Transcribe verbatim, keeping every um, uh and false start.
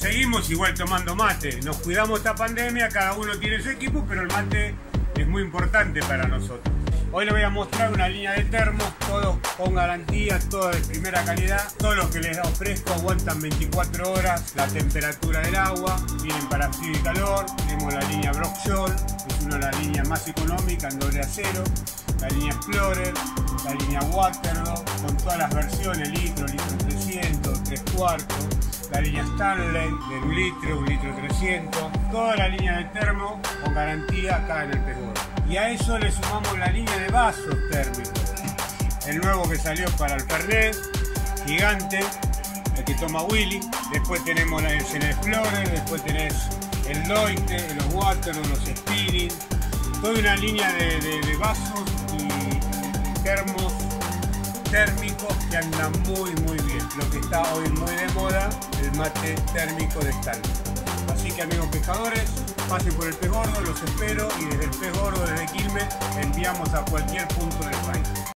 seguimos igual tomando mate. Nos cuidamos esta pandemia, cada uno tiene su equipo, pero el mate es muy importante para nosotros. Hoy les voy a mostrar una línea de termos, todos con garantía, todos de primera calidad. Todos los que les ofrezco aguantan veinticuatro horas la temperatura del agua, vienen para frío y calor. Tenemos la línea Brockshall, es una de las líneas más económicas en doble acero. La línea Explorer, la línea Waterloo, con todas las versiones, litro, litro trescientos, tres cuartos. La línea Stanley, de un litro, un litro trescientos. Toda la línea de termo con garantía acá en el Pez Gordo. Y a eso le sumamos la línea de vasos térmicos. El nuevo que salió para el Fernet, gigante, el que toma Willy. Después tenemos el Explorer, después tenés el Loite, los Waterloo, los Spinning. Toda una línea de, de, de vasos y termos térmicos que andan muy muy bien. Lo que está hoy muy de moda, el mate térmico de Stanley. Así que amigos pescadores, pasen por el Pez Gordo, los espero, y desde el Pez Gordo, desde Quilmes, enviamos a cualquier punto del país.